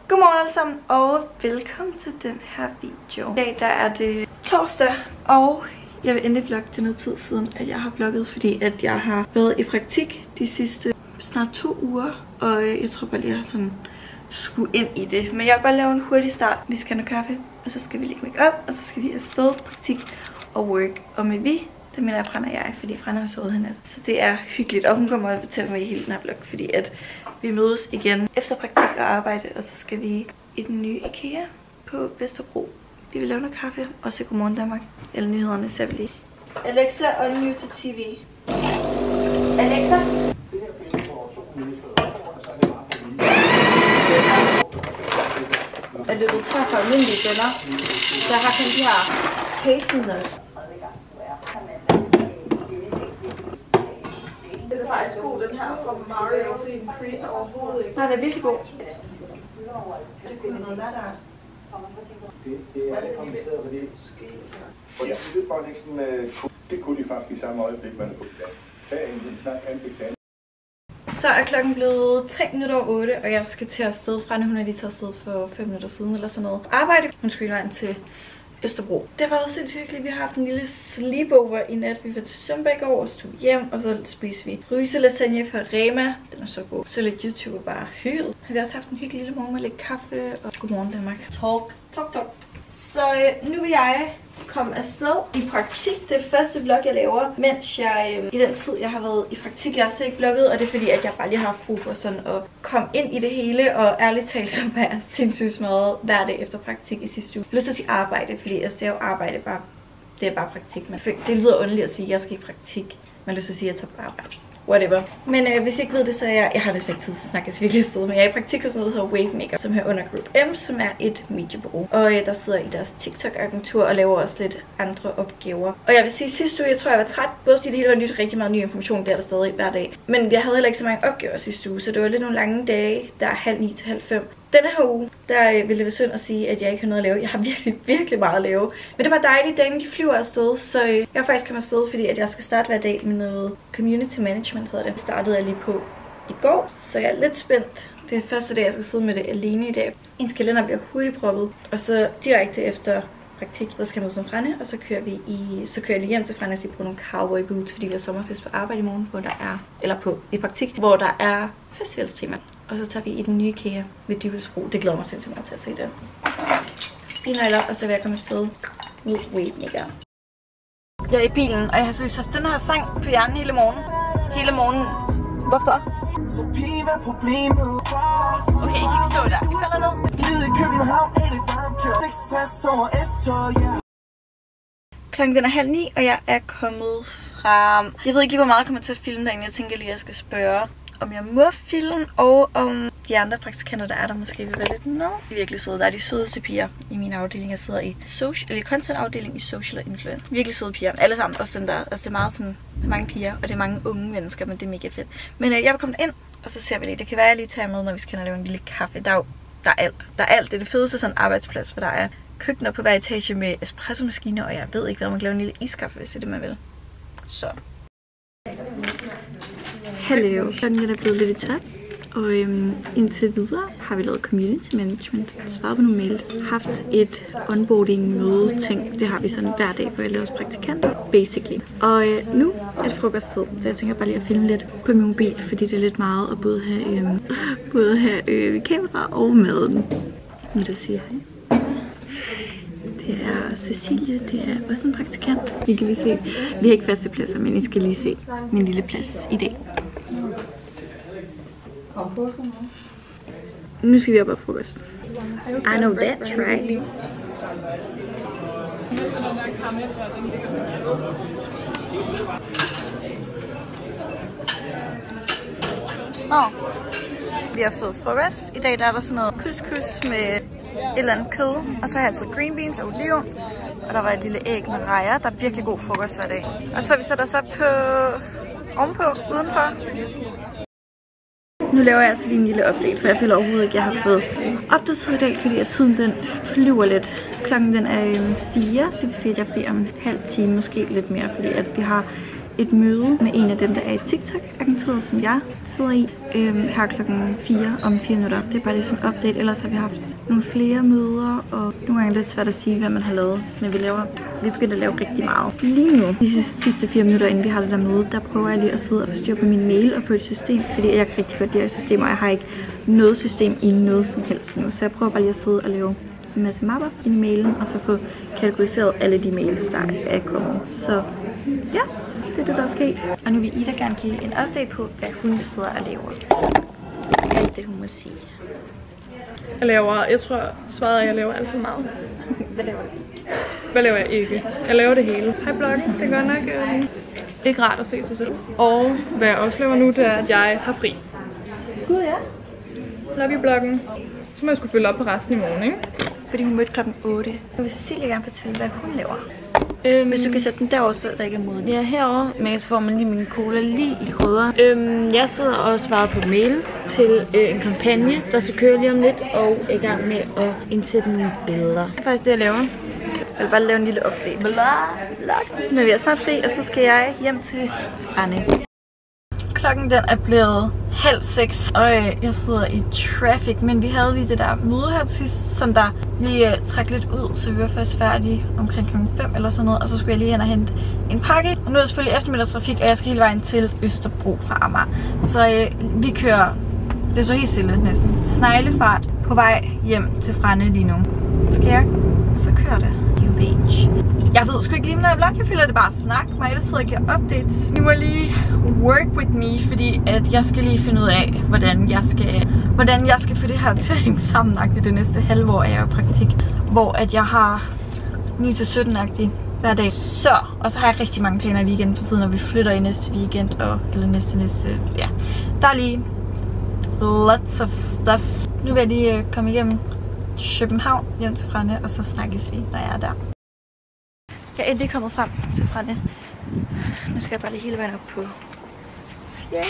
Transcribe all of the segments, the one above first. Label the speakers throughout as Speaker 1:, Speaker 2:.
Speaker 1: Godmorgen alle sammen, og velkommen til den her video. I dag der er det torsdag, og jeg vil endelig vlogge til noget tid siden, at jeg har vlogget, fordi at jeg har været i praktik de sidste snart 2 uger, og jeg tror bare lige, jeg har sådan skulle ind i det. Men jeg vil bare lave en hurtig start. Vi skal have noget kaffe, og så skal vi lægge make up, og så skal vi afsted praktik og work. Og med vi, det mener jeg Franda og jeg, fordi Franda har sovet hernat. Så det er hyggeligt, og hun kommer til at være med i hele den her vlog, fordi at vi mødes igen efter praktik og arbejde, og så skal vi i den nye IKEA på Vesterbro. Vi vil lave noget kaffe og se Godmorgen Danmark. Eller nyhederne ser vi lige. Alexa, unmute TV. Alexa? Jeg er løbet tør for almindelige bønner, så jeg har kun de her hazelnut. Det er faktisk god, den her fra Mario, fordi den freezer overhovedet ikke. Nej, den er virkelig god. Det kunne have noget natart.
Speaker 2: Det er kompliceret, fordi jeg synes bare ikke sådan, det kunne de faktisk i samme øjeblik, man kunne tage en snak ansigt.
Speaker 1: Så er klokken blevet 8:03, og jeg skal til at afsted. Franda, hun er lige taget afsted for 5 minutter siden, eller sådan noget. Arbejde. Hun skulle vejen til Østerbro. Det har været sindssygt hyggeligt. Vi har haft en lille sleepover i nat. Vi var til Søndag i går, og så tog hjem, og så spiste vi fryselasagne fra Rema. Den er så god. Så lidt YouTube og bare hygget. Vi har også haft en hyggelig lille morgen med lidt kaffe og Godmorgen Danmark. Talk. Så nu vil jeg komme afsted i praktik. Det er første vlog, jeg laver, mens jeg i den tid, jeg har været i praktik, jeg har selv ikke vlogget, og det er fordi, at jeg bare lige har haft brug for sådan at komme ind i det hele, og ærligt talt, så var jeg sindssygt smadret hver dag efter praktik i sidste uge. Jeg har lyst til at sige arbejde, fordi altså, det er jo arbejde, bare, det er bare praktik. Det lyder underligt at sige, at jeg skal i praktik. Man har lyst til at sige, at jeg tager på arbejde. Whatever. Men hvis I ikke ved det, så er jeg har næsten ikke tid til at snakke virkelig sted, men jeg er i praktik hos noget, der hedder Wave Makeup, som hører under Group M, som er et mediebureau. Og der sidder i deres TikTok-agentur og laver også lidt andre opgaver. Og jeg vil sige, sidste uge, jeg tror, jeg var træt, både fordi det hele var nyt, rigtig meget ny information, der stadig hver dag. Men jeg havde heller ikke så mange opgaver sidste uge, så det var lidt nogle lange dage, der er 8:30 til 5:30. Denne her uge, der ville det være synd at sige, at jeg ikke har noget at lave. Jeg har virkelig meget at lave. Men det var dejligt, dagen de flyver afsted, så jeg har faktisk kommet afsted, fordi at jeg skal starte hver dag med noget community management, hedder det. Startede jeg lige på i går, så jeg er lidt spændt. Det er første dag, jeg skal sidde med det alene i dag. Ens kalender bliver hurtigt proppet, og så direkte efter praktik, så skal jeg møde som Franda, og så kører jeg lige hjem til Franda og lige på nogle cowboy boots, fordi vi har sommerfest på arbejde i morgen, hvor der er, eller i praktik, hvor der er festivalstema. Og så tager vi i den nye IKEA ved Dybelsbro. Det glæder mig sindssygt meget til at se det. I nøgler, og så vil jeg komme afsted med Wave Makeup. Jeg er i bilen, og jeg har seriøst haft den her sang på hjernen hele morgen. Hvorfor? Okay, I kan ikke stå der. I falder ned. Klokken den er 8:30, og jeg er kommet fra... Jeg ved ikke lige, hvor meget jeg kommer til at filme derinde. Jeg tænker lige, at jeg skal spørge, om jeg må filme, og om de andre praktikanter, der er der, måske vil være lidt med. De er virkelig søde. Der er de sødeste piger i min afdeling. Jeg sidder i content-afdeling i social og influence. Virkelig søde piger. Alle sammen, også dem der. Altså det er meget sådan, det er mange piger, og det er mange unge mennesker, men det er mega fedt. Men jeg vil komme ind, og så ser vi det. Det kan være, at jeg lige tager med, når vi skal lave en lille kaffe. Der er alt. Der er alt. Det er det fedeste sådan arbejdsplads, for der er køkkener på hver etage med espresso-maskiner, og jeg ved ikke, hvad man kan lave en lille iskaffe, hvis det er det, man vil. Så. Hallo. Klokken er blevet lidt i takt, og indtil videre har vi lavet community management, svaret på nogle mails, haft et onboarding-møde ting. Det har vi sådan hver dag for alle vores praktikanter, basically. Og nu er det frokosttid, så jeg tænker bare lige at filme lidt på min mobil, fordi det er lidt meget at både have kamera og maden. Nu der siger hej. Det er Cecilie, det er også en praktikant. I kan lige se, vi har ikke faste pladser, men I skal lige se min lille plads i dag. Nu skal vi op og frokost. I know that's right. Vi har fået frokost. I dag der er der sådan noget couscous med et eller andet kød. Og så har jeg taget green beans og oliven. Og der var et lille æg med rejer. Der er virkelig god frokost hver dag. Og så har vi sat os op ovenpå, udenfor. Nu laver jeg altså lige en lille update, for jeg føler overhovedet ikke, at jeg har fået opdateret i dag, fordi at tiden den flyver lidt. Klokken den er 4, det vil sige, at jeg er fri om en halv time, måske lidt mere, fordi at vi har et møde med en af dem, der er i TikTok-agenturet, som jeg sidder i, her klokken 4 om 4 minutter. Det er bare lige sådan en update, ellers har vi haft nogle flere møder, og nogle gange er det lidt svært at sige, hvad man har lavet. Men vi begynder at lave rigtig meget. Lige nu, de sidste 4 minutter, inden vi har det der møde, der prøver jeg lige at sidde og få styr på min mail og få et system, fordi jeg kan rigtig godt lide systemer, og jeg har ikke noget system i noget som helst nu. Så jeg prøver bare lige at sidde og lave en masse mapper ind i mailen, og så få kategoriseret alle de mails, der er kommet. Så ja, det er det, der er sket. Og nu vil Ida gerne give en update på, hvad hun sidder og laver. Alt det, hun må sige.
Speaker 3: Jeg tror svaret er, at jeg laver alt for meget.
Speaker 1: Hvad laver du?
Speaker 3: Hvad laver jeg ikke? Jeg laver det hele. Hej bloggen, det gør nok ikke rart at se sig selv. Og hvad jeg også laver nu, det er, at jeg har fri.
Speaker 1: Gud ja.
Speaker 3: Love you bloggen. Så må jeg skulle følge op på resten i morgen, ikke?
Speaker 1: Fordi hun mødte klokken 8. Nu vil Cecilie gerne fortælle, hvad hun laver. Hvis du kan sætte den derovre, så der ikke er moden.
Speaker 4: Ja, herovre, men så får man lige min cola lige i krydder. Jeg sidder og svarer på mails til en kampagne, der skal køre lige om lidt, og er i gang med at indsætte nogle billeder. Det er faktisk det, jeg laver.
Speaker 1: Jeg vil bare lave en lille update. Men vi er snart fri, og så skal jeg hjem til Frenne. Klokken den er blevet 5:30, og jeg sidder i traffic, men vi havde lige det der møde her til sidst, som der lige trak lidt ud, så vi var først færdige omkring klokken 5 eller sådan noget, og så skulle jeg lige hen og hente en pakke. Og nu er det selvfølgelig eftermiddagstrafik, og jeg skal hele vejen til Østerbro fra Amager. Så vi kører, det er så helt stille næsten, sneglefart på vej hjem til Frenne lige nu. Skal jeg, så kører det. Jeg ved sgu ikke lige, når jeg vlog, jeg føler det bare snak. Mig altid og giver updates. Vi må lige work with me, fordi at jeg skal lige finde ud af, hvordan jeg skal få det her til at hænge sammen-agtigt det næste halve år, jeg er i praktik. Hvor at jeg har 9-17-agtigt hver dag. Så, og så har jeg rigtig mange planer i weekenden for siden, når vi flytter i næste weekend, eller næste, ja. Der er lige lots of stuff. Nu vil jeg lige komme igennem København hjem til Frenne, og så snakkes vi, når jeg er der. Jeg er endelig kommet frem til Frenne. Nu skal jeg bare lige hele vejen op på 4.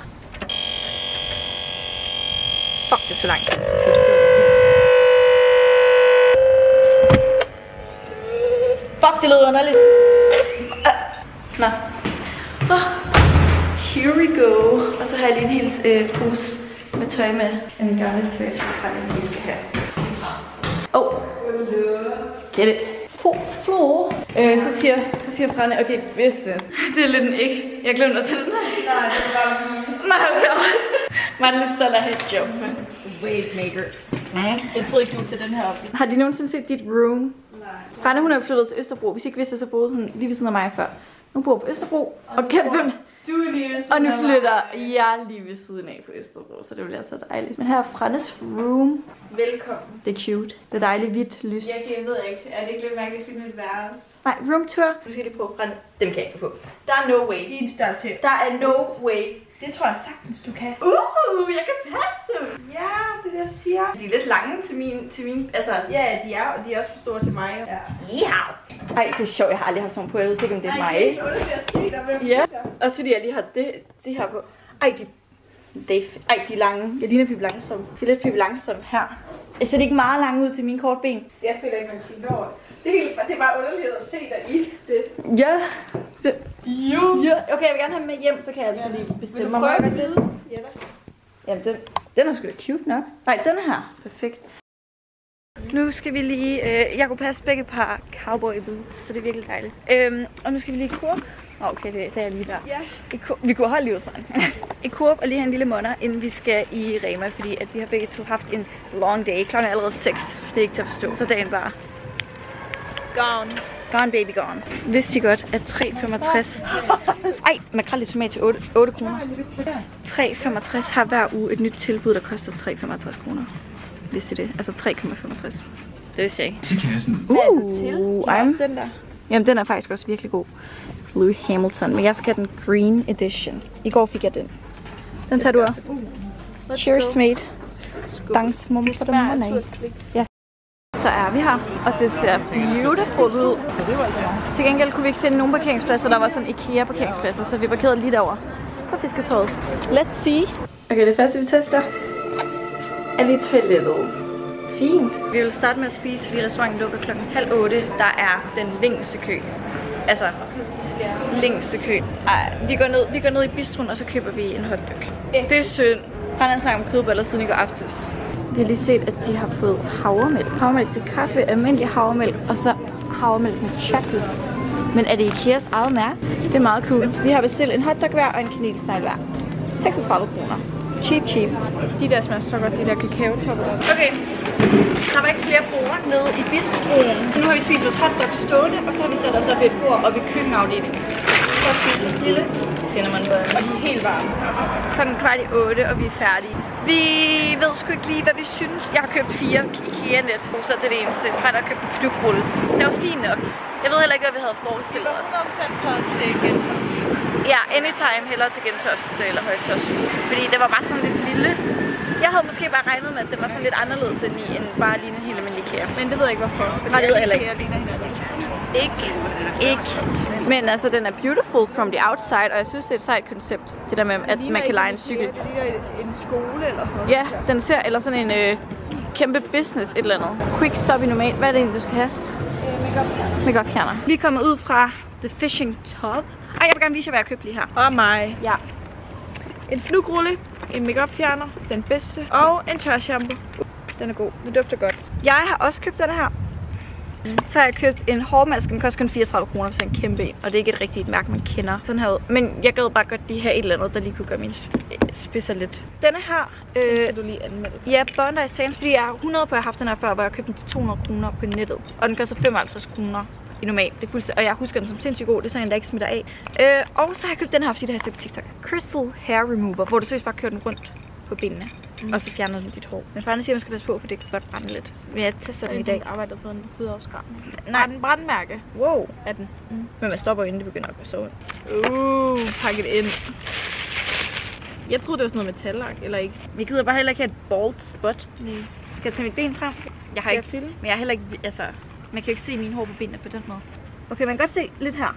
Speaker 1: Fuck, det er så lang tid til at flytte. Fuck, det lød underligt. Nå. Here we go. Og så har jeg lige en hel pose med tøj med. En gamle tøj til Frenne, vi skal have. Get it. Floor.
Speaker 3: Så siger Frenne, okay, business.
Speaker 1: Det er lidt en ikke. Jeg glemte at tage den her.
Speaker 3: Nej, det var bare lige.
Speaker 1: Nej, okay. Man er lidt stolt af at job, men.
Speaker 4: Wait, maker.
Speaker 3: Jeg troede ikke, du var til den her op.
Speaker 1: Har de nogensinde set dit room?
Speaker 3: Nej.
Speaker 1: Frenne, hun er jo flyttet til Østerbro. Hvis I ikke vidste, så boede hun lige ved siden af mig før. Nu bor på Østerbro. Og kan hvem?
Speaker 3: Du er lige ved siden
Speaker 1: og nu flytter jeg lige ved siden af på Østerbro, så det bliver så dejligt. Men her er Frennes room.
Speaker 3: Velkommen.
Speaker 1: Det er cute. Det er dejligt hvidt lys.
Speaker 3: Jeg ved ikke. Er det ikke lidt mærkeligt at finde et værelse?
Speaker 1: Nej, room tour.
Speaker 3: Nu skal jeg lige prøve Frenne. Dem kan jeg ikke få på. Der er no way. De er der til.
Speaker 1: Der er no way.
Speaker 3: Det tror jeg sagtens, du kan.
Speaker 1: Jeg kan passe dem.
Speaker 3: Ja, det er det, jeg siger.
Speaker 1: De er lidt lange til min, altså.
Speaker 3: Ja, de er, og de er også for store til mig. Ja.
Speaker 1: Ja. Ej, det er sjovt, jeg har aldrig haft sådan på. Jeg ved ikke, om det er mig.
Speaker 3: Nej, det er underligt at se dig med.
Speaker 1: Ja, også fordi jeg lige har det her på. Ej, de er lange. Jeg ligner Pippi Langstrømpe. De er lidt Pippi Langstrømpe her. Jeg ser det ikke meget langt ud til mine korte ben.
Speaker 3: Jeg føler ikke, man tænker over det. Det er bare underligt at se dig i det.
Speaker 1: Ja.
Speaker 3: Jo.
Speaker 1: Ja. Okay, jeg vil gerne have dem med hjem, så kan jeg altså lige bestemme mig.
Speaker 3: Vil du prøve at vide? Ja,
Speaker 1: jamen, den er sgu da cute nok. Nej, den er her. Perfekt. Nu skal vi lige, jeg kunne passe begge par cowboy boots, så det er virkelig dejligt. Og nu skal vi lige i Coop. Okay, det er lige der.
Speaker 3: Ja.
Speaker 1: Vi kunne holde lige ud fra den. I Coop og lige have en lille måned, inden vi skal i Rema, fordi at vi har begge to haft en long day. Klokken er allerede 6. Det er ikke til at forstå. Så dagen bare
Speaker 3: Gone.
Speaker 1: Gone baby gone. Vidste I godt, at 3,65... Ej, makrel i tomat til 8 kroner. 3,65 har hver uge et nyt tilbud, der koster 3,65 kroner. Vidste I det? Altså 3,65. Det vidste jeg ikke.
Speaker 5: Til kassen.
Speaker 3: Den der.
Speaker 1: Jamen, den er faktisk også virkelig god. Louis Hamilton. Men jeg skal have den green edition. I går fik jeg den. Den tager du også. Cheers, mate. Thanks, mom, for the money. Ja. Så er vi her, og det ser beautiful ud. Til gengæld kunne vi ikke finde nogen parkeringspladser, der var sådan IKEA parkeringspladser, så vi parkerede lige derovre på Fisketorvet. Let's see. Okay, det første vi tester er lige toilettet. Fint. Vi vil starte med at spise, fordi restauranten lukker klokken 7:30. Der er den længste kø. Altså, længste kø. Ej, vi går ned i bistroen, og så køber vi en hotdog. Det er synd. Han har snakket om kødboller siden i går aftes. Vi har lige set, at de har fået havremælk. Havremælk til kaffe, almindelig havremælk, og så havremælk med chocolate. Men er det Ikeas eget mærke? Det er meget cool. Vi har bestilt en hotdog hver og en kanelsnegl hver. 36 kroner. Cheap. De der smager så godt, de der kakaotopper. Okay. Der var ikke flere bord nede i bistroen. Nu har vi spist vores hotdog stående, og så har vi sat os op ved et bord og ved køkkenafdelingen. Så har vi spist vores lille cinnamon bun, og de er helt varme. Klokken 7:15, og vi er færdige. Vi ved sgu ikke lige, hvad vi synes. Jeg har købt 4 IKEA-net, så det er det eneste. Fredag har købt en fnugrulle. Det var fint nok. Jeg ved heller ikke, hvad vi havde forestillet os. Til Gentofte. Ja, anytime hellere til Gentofte eller Høje-Taastrup. Fordi det var bare sådan lidt lille. Jeg havde måske bare regnet med, at det var sådan lidt anderledes end bare lignende helt almindelig IKEA.
Speaker 3: Men det ved jeg ikke hvorfor.
Speaker 1: Nej, det ved jeg heller ikke.
Speaker 3: Ikke.
Speaker 1: Men altså, den er beautiful from the outside, og jeg synes, det er et sejt koncept. Det der med, at man kan leje en cykel.
Speaker 3: Det ligner en skole eller sådan noget.
Speaker 1: Ja, den ser, eller sådan en kæmpe business et eller andet. Quick stop i normal. Hvad er det egentlig, du skal have? Makeup fjerner. Vi er kommet ud fra The Fishing Top. Ej, jeg vil gerne vise jer, hvad jeg købte lige her.
Speaker 3: Og mig.
Speaker 1: Ja.
Speaker 3: En fnugrulle, en makeup fjerner, den bedste, og en tørshampoo.
Speaker 1: Den er god. Det dufter godt. Jeg har også købt den her. Så har jeg købt en hårmaske. Den koster kun 34 kroner for sådan en kæmpe en. Og det er ikke et rigtigt mærke, man kender. Sådan her ud. Men jeg gad bare godt lige have et eller andet, der lige kunne gøre min spidser lidt. Denne her.
Speaker 3: Kan du lige anmelde?
Speaker 1: Ja, Bondi Sands. Fordi jeg har 100 på, jeg har haft den her før, hvor jeg købte den til 200 kroner på nettet. Og den koster 55 kroner i normalt. Det er fuldstændig. Og jeg husker den som sindssygt god. Det er sådan en, der ikke smitter af. Og så har jeg købt den her, fordi det har jeg set på TikTok. Crystal Hair Remover. Hvor du seriøst bare kører den rundt på benene. Og så fjerner den dit hår. Men faren siger, at man skal passe på, for det kan godt brænde lidt. Men jeg tester den i dag.
Speaker 3: Jeg arbejder på en hudafskrabning.
Speaker 1: Nej,
Speaker 3: den brandmærke.
Speaker 1: Wow.
Speaker 3: Er den?
Speaker 1: Men man stopper inden det begynder at gå så.
Speaker 3: Pakket ind. Jeg troede, det var sådan noget metallak, eller ikke?
Speaker 1: Vi gider bare heller ikke have et bald spot. Nej. Skal jeg tage mit ben frem? Jeg har ikke
Speaker 3: filme.
Speaker 1: Men jeg har heller ikke, altså, man kan jo ikke se mine hår på benene på den måde. Okay, man kan godt se lidt her.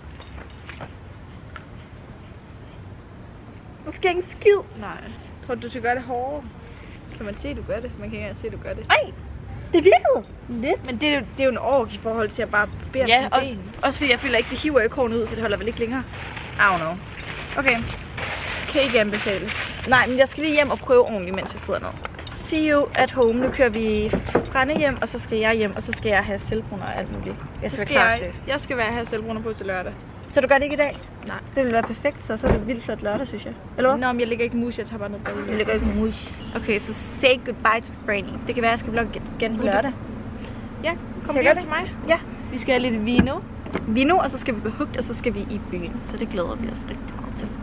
Speaker 1: Der sker ikke en skid.
Speaker 3: Nej. Tror du skal gøre det hårdere? Kan man se, at du gør det? Man kan ikke engang se, at du gør det.
Speaker 1: Ej! Det virkede! Lidt.
Speaker 3: Men det er jo en ork i forhold til at bare bære
Speaker 1: ja, også fordi jeg føler ikke, det hiver ikke hårene ud, så det holder vel ikke længere. I don't know. Okay.
Speaker 3: Kan ikke anbefales.
Speaker 1: Nej, men jeg skal lige hjem og prøve ordentligt, mens jeg sidder ned. See you at home. Nu kører vi Frænde hjem, og så skal jeg hjem, og så skal jeg have selvbruner og alt muligt. Jeg skal være klar til.
Speaker 3: Jeg skal have selvbruner på til lørdag.
Speaker 1: Så du gør det ikke i dag?
Speaker 3: Nej.
Speaker 1: Det vil være perfekt, så er det vildt flot lørdag, synes jeg. Eller hvad?
Speaker 3: Nå, men jeg lægger ikke mus, jeg tager bare noget bad.
Speaker 1: Jeg lægger ikke mus. Okay, så say goodbye to Franny. Det kan være, jeg skal vlogge igen på lørdag.
Speaker 3: Ja, kom hjem til mig.
Speaker 1: Ja.
Speaker 3: Vi skal have lidt vino.
Speaker 1: Vino, og så skal vi på Hugt, og så skal vi i byen. Så det glæder vi os rigtig meget til.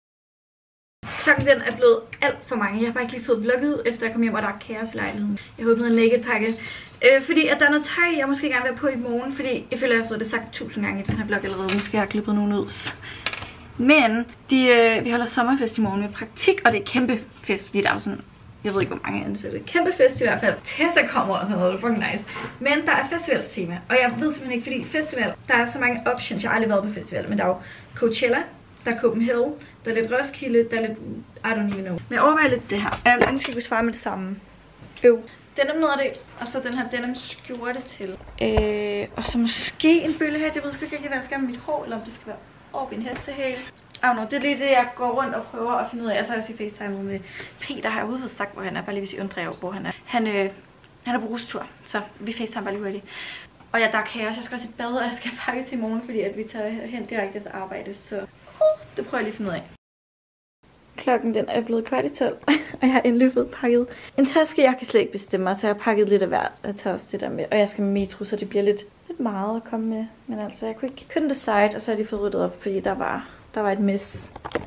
Speaker 1: Klokken den er blevet alt for mange. Jeg har bare ikke lige fået vlogget, efter jeg kom hjem, og der er kaos i lejligheden. Jeg håber, noget naked pakke. Fordi at der er noget tøj, jeg måske gerne vil på i morgen. Fordi jeg føler, at jeg har fået det sagt 1000 gange i den her vlog allerede. Måske har jeg klippet nogen ud. Men vi holder sommerfest i morgen med praktik, og det er kæmpe fest, fordi der er sådan, jeg ved ikke, hvor mange ansatte. Kæmpe fest i hvert fald. Tessa kommer og sådan noget, det er fucking nice. Men der er festivalstema, og jeg ved simpelthen ikke, fordi festival, der er så mange options. Jeg har aldrig været på festival, men der er jo Coachella, der er Copenhagen, der er lidt Roskilde, der er lidt, I don't even know. Men jeg overvejer lidt det her. Jeg vil ønske, at jeg kunne svare med det samme. Denim noget af det, og så den her denim skjorte til. Og så måske en bøllehat. Jeg ved sgu ikke, hvad jeg skal med mit hår, eller om det skal være op i en hestehale. Det er lige det, jeg går rundt og prøver at finde ud af. Jeg så har jeg set FaceTime med Peter, har jeg ude sagt, hvor han er. Bare lige hvis I undrer hvor han er. Han er på rustur, så vi FaceTime bare lige hurtigt. Og ja, der er kaos. Jeg skal også i bad, og jeg skal pakke til i morgen, fordi at vi tager hen direkte efter arbejde. Så det prøver jeg lige at finde ud af. Klokken den er blevet 11:15, og jeg har endelig fået pakket en taske. Jeg kan slet ikke bestemme mig, så jeg har pakket lidt af hvert. Jeg tager også det der med, og jeg skal med metro, så det bliver lidt meget at komme med. Men altså, jeg couldn't decide, og så har jeg lige fået ryddet op, fordi der var et mess.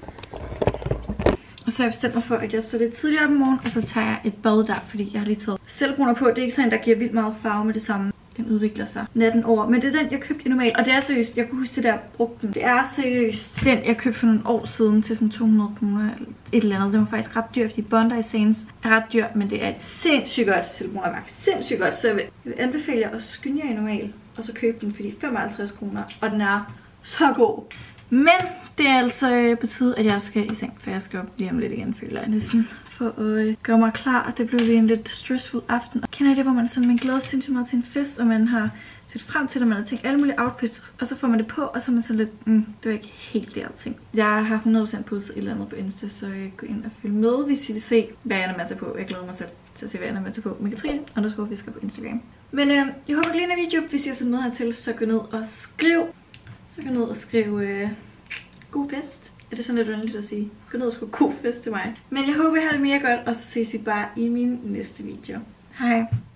Speaker 1: Og så har jeg bestemt mig for, at jeg står lidt tidligere op i morgen, og så tager jeg et bad der, fordi jeg har lige taget selvbruner på. Det er ikke sådan, der giver vildt meget farve med det samme. Den udvikler sig natten over. Men det er den, jeg købte i normalt. Og det er seriøst, jeg kunne huske det der brugte den. Det er seriøst den, jeg købte for nogle år siden til sådan 200 kroner eller et eller andet. Det var faktisk ret dyrt, fordi Bondi Sands er ret dyrt, men det er et sindssygt godt selvbrunerværk. Sindssygt godt, så jeg vil anbefale jer at skynde jer i normal. Og så købe den, fordi 55 kroner, og den er så god. Men det er altså på tide, at jeg skal i seng, for jeg skal op lige om lidt igen, føler jeg næsten, for at gøre mig klar. Det blev lige en lidt stressful aften. Og kender I det, hvor man sådan, man glæder sig sindssygt meget til en fest, og man har set frem til det, man har tænkt alle mulige outfits, og så får man det på, og så er man sådan lidt, det var ikke helt det, jeg ting. Jeg har 100% postet et eller andet på Insta, så gå ind og følg med, hvis I vil se, hvad jeg er med at tage på. Jeg glæder mig selv til at se, hvad jeg er med at tage på med Katrine, _fisker på Instagram. Men jeg håber, I lide video. Hvis I er sådan med hertil, så gå ned og skriv. God fest. Er det sådan lidt underligt at sige? Gå ned og skriv god fest til mig. Men jeg håber, I har det mere godt, og så ses I bare i min næste video. Hej.